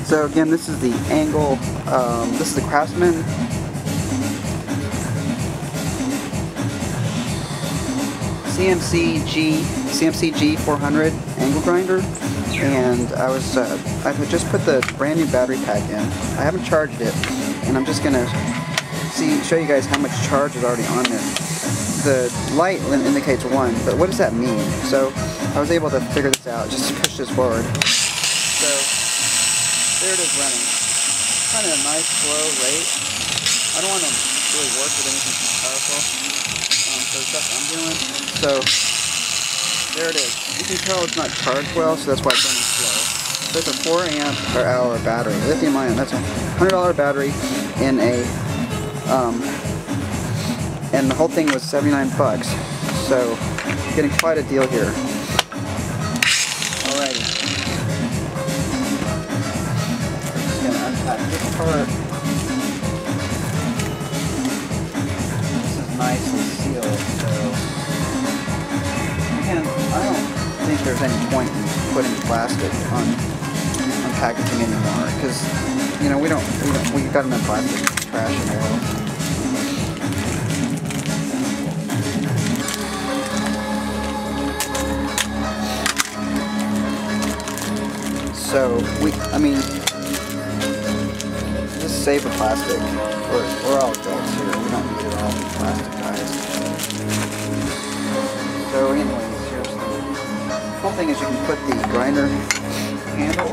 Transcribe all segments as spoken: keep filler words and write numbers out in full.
So again, this is the angle, um, this is the Craftsman C M C G four hundred angle grinder, and I was uh, I just put the brand new battery pack in. I haven't charged it, and I'm just gonna see show you guys how much charge is already on there. The light indicates one, but what does that mean? So I was able to figure this out just to push this forward. So there it is running. Kind of a nice slow rate. I don't want to really work with anything too powerful. Um, so that's what I'm doing. So there it is. You can tell it's not charged well, so that's why it's running slow. So it's a four amp per hour battery, lithium ion. That's a one hundred dollar battery in a, um, and the whole thing was seventy-nine bucks. So getting quite a deal here. Alrighty. Just gonna unpack this part. Nicely sealed, so again, I don't think there's any point in putting plastic on, on packaging anymore, because you know we don't we don't we've got enough plastic trash in the world. So we, I mean, just save the plastic. We're, we're all adults here. We don't need it all plastic, guys. So anyways, here's the whole thing is you can put the grinder handle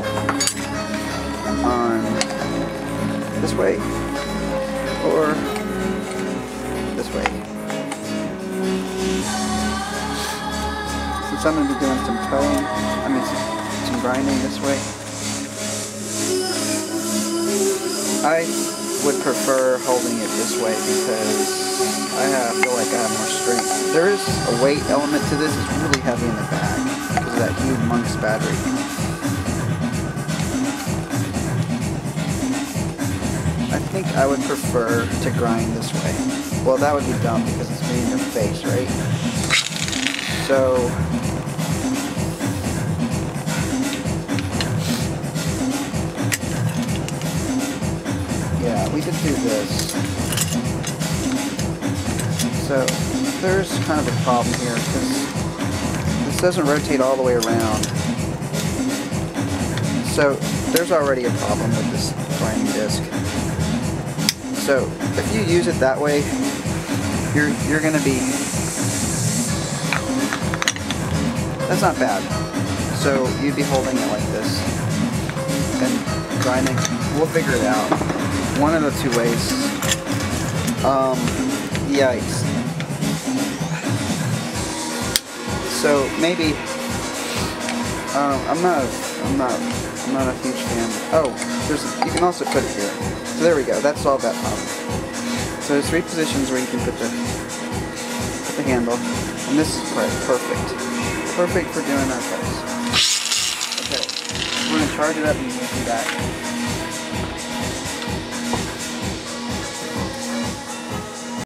on this way or this way. Since I'm going to be doing some cutting, I mean some, some grinding this way, I would prefer holding it this way because I have, feel like I have more strength. There is a weight element to this. It's really heavy in the back because of that humongous battery. I think I would prefer to grind this way. Well, that would be dumb because it's me in your face, right? So yeah, we could do this. So there's kind of a problem here because this doesn't rotate all the way around. So there's already a problem with this grinding disc. So if you use it that way, you're you're gonna be, that's not bad. So you'd be holding it like this and grinding. We'll figure it out. One of the two ways. Um, yikes. So maybe um, I'm not. I'm not. I'm not a huge fan. Oh, there's. A, you can also put it here. So there we go. That solved that problem. So there's three positions where you can put the put the handle, and this is perfect. Perfect for doing our cuts. Okay, we're gonna charge it up and we'll be back.